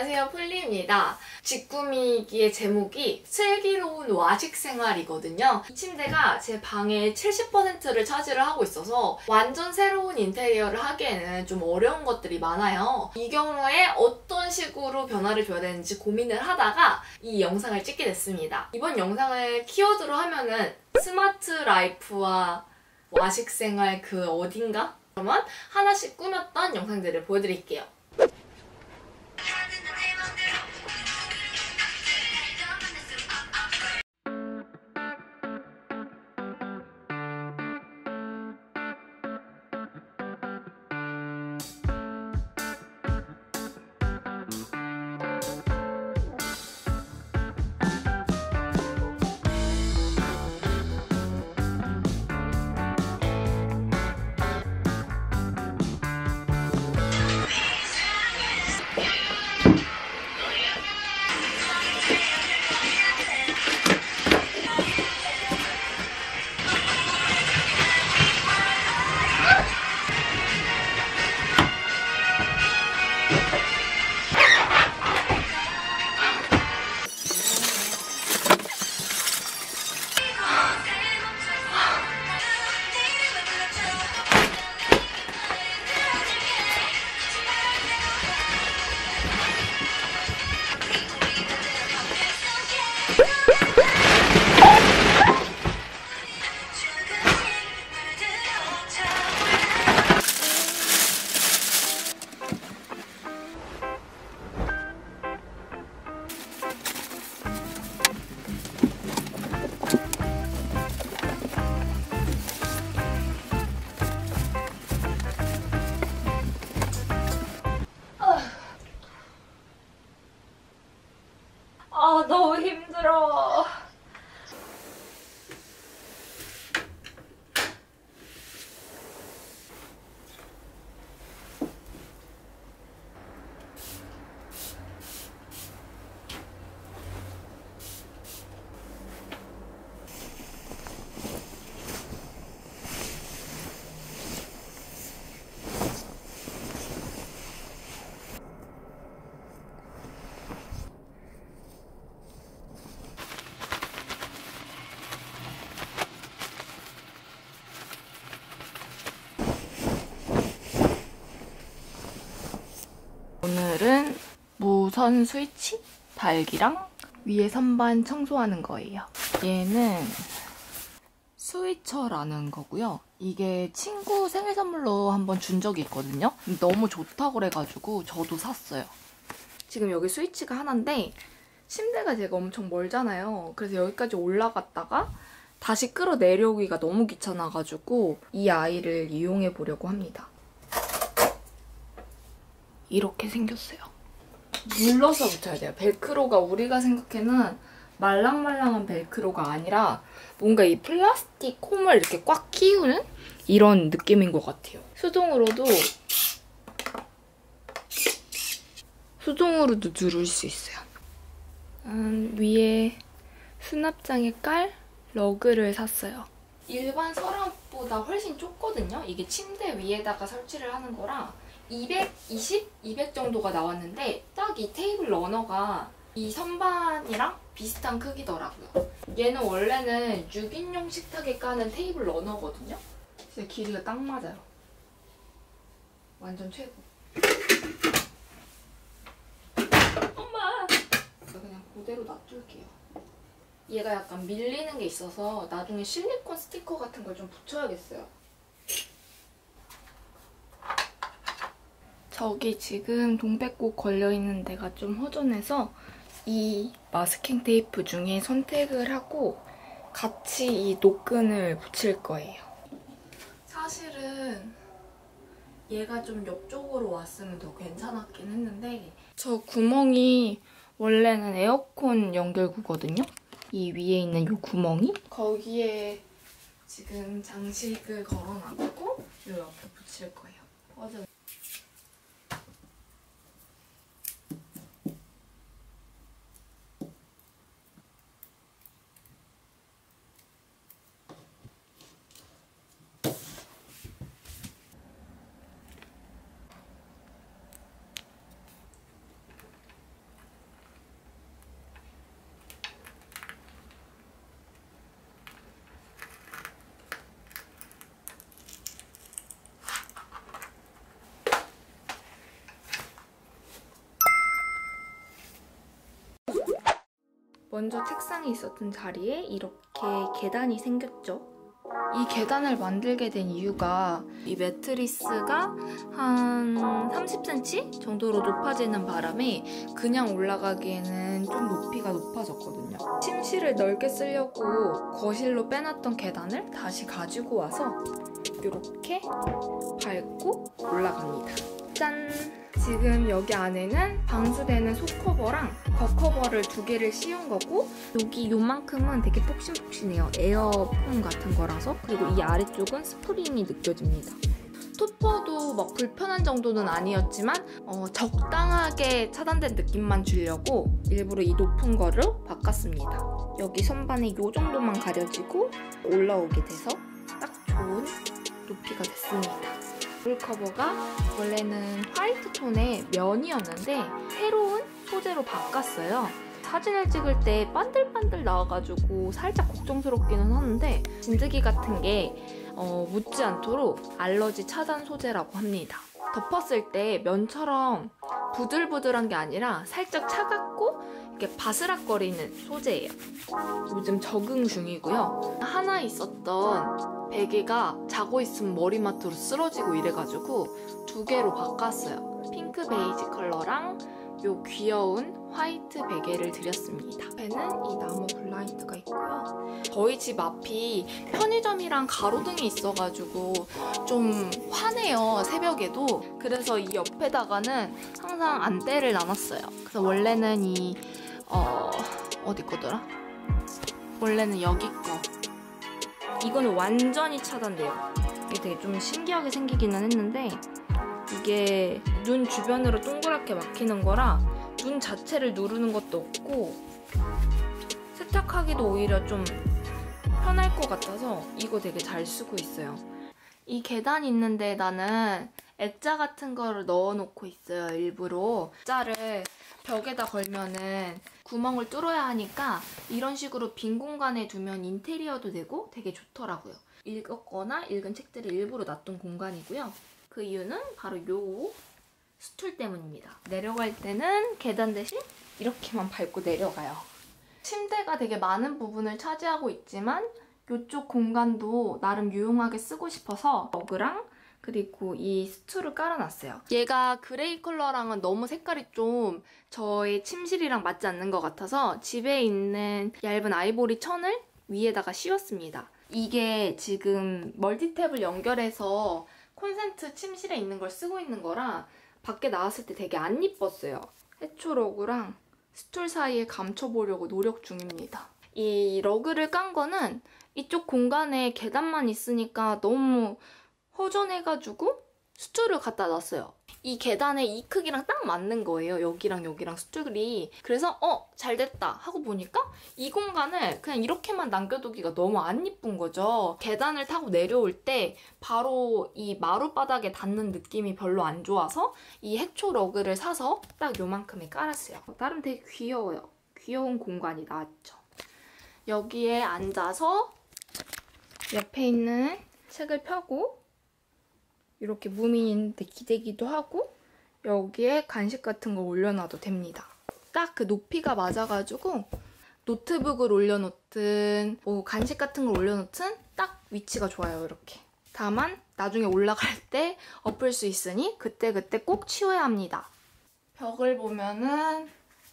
안녕하세요, 폴리입니다. 직구미기의 제목이 슬기로운 와식 생활이거든요. 이 침대가 제 방의 70%를 차지를 하고 있어서 완전 새로운 인테리어를 하기에는 좀 어려운 것들이 많아요. 이 경우에 어떤 식으로 변화를 줘야 되는지 고민을 하다가 이 영상을 찍게 됐습니다. 이번 영상을 키워드로 하면은 스마트 라이프와 와식 생활 그 어딘가? 그러면 하나씩 꾸몄던 영상들을 보여드릴게요. 너무 힘들어. 오늘은 무선 스위치 달기랑 위에 선반 청소하는 거예요. 얘는 스위처라는 거고요. 이게 친구 생일 선물로 한번 준 적이 있거든요. 너무 좋다고 그래가지고 저도 샀어요. 지금 여기 스위치가 하나인데 침대가 제가 엄청 멀잖아요. 그래서 여기까지 올라갔다가 다시 끌어내려오기가 너무 귀찮아가지고 이 아이를 이용해 보려고 합니다. 이렇게 생겼어요. 눌러서 붙여야 돼요. 벨크로가 우리가 생각해는 말랑말랑한 벨크로가 아니라 뭔가 이 플라스틱 홈을 이렇게 꽉 끼우는 이런 느낌인 것 같아요. 수동으로도 누를 수 있어요. 위에 수납장에 깔 러그를 샀어요. 일반 서랍보다 훨씬 좁거든요. 이게 침대 위에다가 설치를 하는 거라 220, 200 정도가 나왔는데 딱 이 테이블 러너가 이 선반이랑 비슷한 크기더라고요. 얘는 원래는 6인용 식탁에 까는 테이블 러너거든요. 진짜 길이가 딱 맞아요. 완전 최고. 엄마! 그냥 그대로 놔둘게요. 얘가 약간 밀리는 게 있어서 나중에 실리콘 스티커 같은 걸 좀 붙여야겠어요. 저기 지금 동백꽃 걸려있는 데가 좀 허전해서 이 마스킹 테이프 중에 선택을 하고 같이 이 노끈을 붙일 거예요. 사실은 얘가 좀 옆쪽으로 왔으면 더 괜찮았긴 했는데 저 구멍이 원래는 에어컨 연결구거든요? 이 위에 있는 이 구멍이 거기에 지금 장식을 걸어놨고 이 옆에 붙일 거예요. 맞아요. 먼저 책상이 있었던 자리에 이렇게 계단이 생겼죠. 이 계단을 만들게 된 이유가 이 매트리스가 한 30cm 정도로 높아지는 바람에 그냥 올라가기에는 좀 높이가 높아졌거든요. 침실을 넓게 쓰려고 거실로 빼놨던 계단을 다시 가지고 와서 이렇게 밟고 올라갑니다. 짠! 지금 여기 안에는 방수되는 속커버랑 겉커버를 2개를 씌운 거고 여기 요만큼은 되게 폭신폭신해요. 에어폼 같은 거라서. 그리고 이 아래쪽은 스프링이 느껴집니다. 스토퍼도 막 불편한 정도는 아니었지만 적당하게 차단된 느낌만 주려고 일부러 이 높은 거로 바꿨습니다. 여기 선반이 요 정도만 가려지고 올라오게 돼서 딱 좋은 높이가 됐습니다. 물 커버가 원래는 화이트 톤의 면이었는데 새로운 소재로 바꿨어요. 사진을 찍을 때 반들반들 나와가지고 살짝 걱정스럽기는 하는데 진드기 같은 게 묻지 않도록 알러지 차단 소재라고 합니다. 덮었을 때 면처럼 부들부들한 게 아니라 살짝 차갑고 이렇게 바스락거리는 소재예요. 요즘 적응 중이고요. 하나 있었던 베개가 자고 있으면 머리맡으로 쓰러지고 이래가지고 2개로 바꿨어요. 핑크 베이지 컬러랑 요 귀여운 화이트 베개를 드렸습니다. 앞에는 이 나무 블라인드가 있고요. 저희 집 앞이 편의점이랑 가로등이 있어가지고 좀 환해요, 새벽에도. 그래서 이 옆에다가는 항상 안대를 놔놨어요. 그래서 원래는 어디 거더라? 원래는 여기 거. 이거는 완전히 차단돼요. 이게 되게 좀 신기하게 생기기는 했는데 이게 눈 주변으로 동그랗게 막히는 거라 눈 자체를 누르는 것도 없고 세탁하기도 오히려 좀 편할 것 같아서 이거 되게 잘 쓰고 있어요. 이 계단이 있는데 나는 액자 같은 거를 넣어놓고 있어요, 일부러. 액자를 벽에다 걸면은 구멍을 뚫어야 하니까 이런 식으로 빈 공간에 두면 인테리어도 되고 되게 좋더라고요. 읽었거나 읽은 책들을 일부러 놔둔 공간이고요. 그 이유는 바로 요 스툴 때문입니다. 내려갈 때는 계단 대신 이렇게만 밟고 내려가요. 침대가 되게 많은 부분을 차지하고 있지만 이쪽 공간도 나름 유용하게 쓰고 싶어서 러그랑 그리고 이 스툴을 깔아놨어요. 얘가 그레이 컬러랑은 너무 색깔이 좀 저의 침실이랑 맞지 않는 것 같아서 집에 있는 얇은 아이보리 천을 위에다가 씌웠습니다. 이게 지금 멀티탭을 연결해서 콘센트 침실에 있는 걸 쓰고 있는 거라 밖에 나왔을 때 되게 안 이뻤어요. 해초 러그랑 스툴 사이에 감춰보려고 노력 중입니다. 이 러그를 깐 거는 이쪽 공간에 계단만 있으니까 너무 허전해가지고 스툴을 갖다 놨어요. 이 계단에 이 크기랑 딱 맞는 거예요. 여기랑 여기랑 스툴이. 그래서 잘 됐다 하고 보니까 이 공간을 그냥 이렇게만 남겨두기가 너무 안 이쁜 거죠. 계단을 타고 내려올 때 바로 이 마룻바닥에 닿는 느낌이 별로 안 좋아서 이 해초 러그를 사서 딱 요만큼에 깔았어요. 나름 되게 귀여워요. 귀여운 공간이 나왔죠. 여기에 앉아서 옆에 있는 책을 펴고 이렇게 무민인데 기대기도 하고 여기에 간식 같은 거 올려놔도 됩니다. 딱 그 높이가 맞아가지고 노트북을 올려놓든 뭐 간식 같은 걸 올려놓든 딱 위치가 좋아요, 이렇게. 다만 나중에 올라갈 때 엎을 수 있으니 그때그때 꼭 치워야 합니다. 벽을 보면은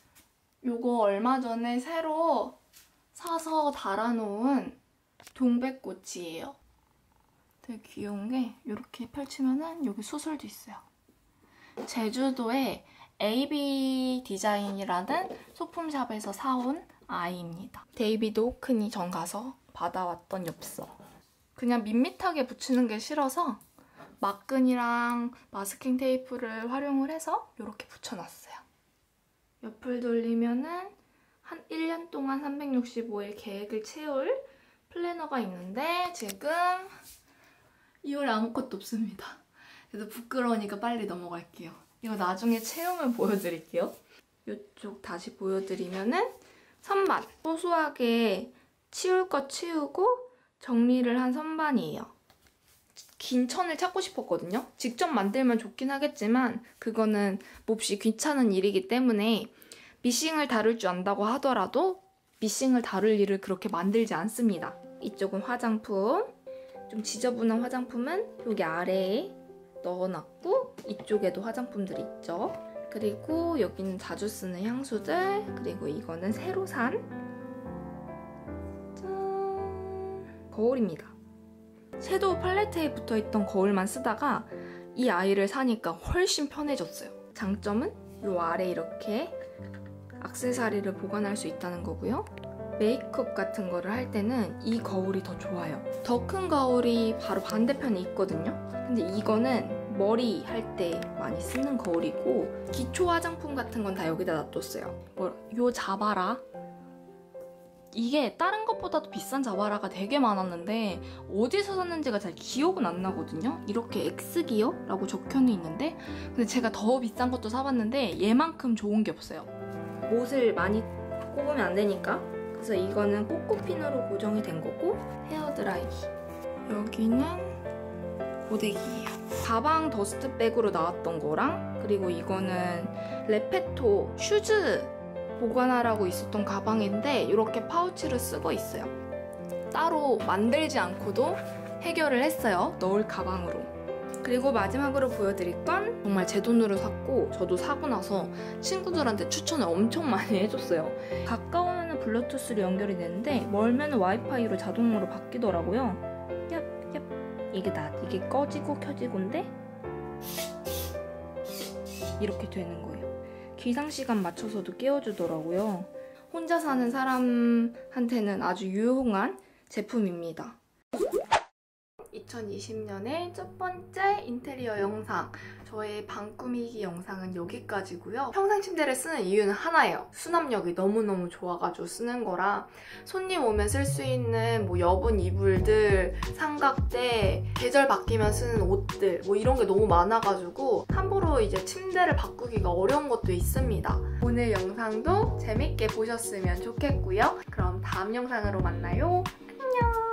요거 얼마 전에 새로 사서 달아놓은 동백꽃이에요. 되게 귀여운 게 이렇게 펼치면은 여기 수술도 있어요. 제주도의 AB 디자인이라는 소품샵에서 사온 아이입니다. 데이비드 호크니 전 가서 받아왔던 엽서. 그냥 밋밋하게 붙이는 게 싫어서 막끈이랑 마스킹 테이프를 활용을 해서 이렇게 붙여놨어요. 옆을 돌리면은 한 1년 동안 365일 계획을 채울 플래너가 있는데 지금 2월 아무것도 없습니다. 그래서 부끄러우니까 빨리 넘어갈게요. 이거 나중에 채우면 보여드릴게요. 이쪽 다시 보여드리면은 선반. 소소하게 치울 거 치우고 정리를 한 선반이에요. 긴 천을 찾고 싶었거든요. 직접 만들면 좋긴 하겠지만 그거는 몹시 귀찮은 일이기 때문에 미싱을 다룰 줄 안다고 하더라도 미싱을 다룰 일을 그렇게 만들지 않습니다. 이쪽은 화장품. 좀 지저분한 화장품은 여기 아래에 넣어놨고 이쪽에도 화장품들이 있죠. 그리고 여기는 자주 쓰는 향수들, 그리고 이거는 새로 산 짠! 거울입니다. 섀도우 팔레트에 붙어있던 거울만 쓰다가 이 아이를 사니까 훨씬 편해졌어요. 장점은 이 아래 이렇게 액세서리를 보관할 수 있다는 거고요. 메이크업 같은 거를 할 때는 이 거울이 더 좋아요. 더 큰 거울이 바로 반대편에 있거든요. 근데 이거는 머리 할 때 많이 쓰는 거울이고 기초 화장품 같은 건 다 여기다 놔뒀어요. 요 자바라, 이게 다른 것보다도 비싼 자바라가 되게 많았는데 어디서 샀는지가 잘 기억은 안 나거든요. 이렇게 X기어라고 적혀는 있는데 근데 제가 더 비싼 것도 사봤는데 얘만큼 좋은 게 없어요. 못을 많이 꼽으면 안 되니까. 그래서 이거는 꼬꼬핀으로 고정이 된 거고 헤어드라이기. 여기는 고데기예요. 가방 더스트백으로 나왔던 거랑 그리고 이거는 레페토 슈즈 보관하라고 있었던 가방인데 이렇게 파우치를 쓰고 있어요. 따로 만들지 않고도 해결을 했어요. 넣을 가방으로. 그리고 마지막으로 보여드릴 건 정말 제 돈으로 샀고 저도 사고 나서 친구들한테 추천을 엄청 많이 해줬어요. 가까우면 블루투스로 연결이 되는데 멀면 와이파이로 자동으로 바뀌더라고요. 얍얍. 이게 꺼지고 켜지고인데 이렇게 되는 거예요. 기상시간 맞춰서도 깨워주더라고요. 혼자 사는 사람한테는 아주 유용한 제품입니다. 2020년의 첫 번째 인테리어 영상, 저의 방 꾸미기 영상은 여기까지고요. 평상 침대를 쓰는 이유는 하나예요. 수납력이 너무너무 좋아가지고 쓰는 거라 손님 오면 쓸 수 있는 뭐 여분 이불들, 삼각대, 계절 바뀌면 쓰는 옷들 뭐 이런 게 너무 많아가지고 함부로 이제 침대를 바꾸기가 어려운 것도 있습니다. 오늘 영상도 재밌게 보셨으면 좋겠고요. 그럼 다음 영상으로 만나요. 안녕!